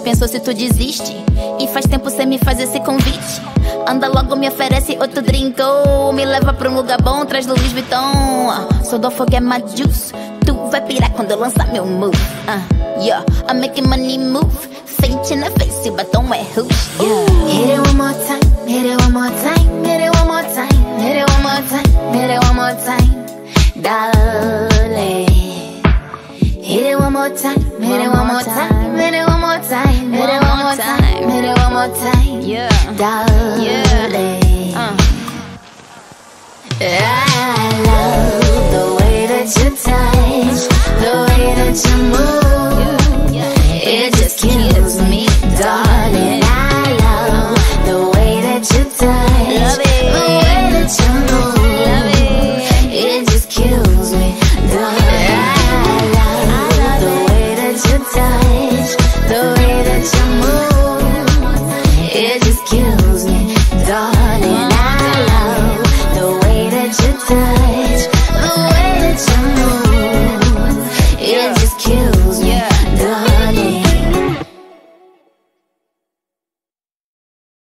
pensou se tu desiste? E faz tempo cê me faz esse convite. Anda logo, me oferece outro drink, oh, me leva pra um lugar bom, traz Louis Vuitton. So don't forget my juice. Tu vai pirar quando eu lançar meu move. Yeah, I'm making money move. Feint na face, o batom é rouge. Hit it one more time, hit it one more time, hit it one more time, hit it one more time, hit it one more time, darling. Hit it one more time, hit it one more time, hit it one more time, hit it one more time, hit it one more time, yeah, darling. I love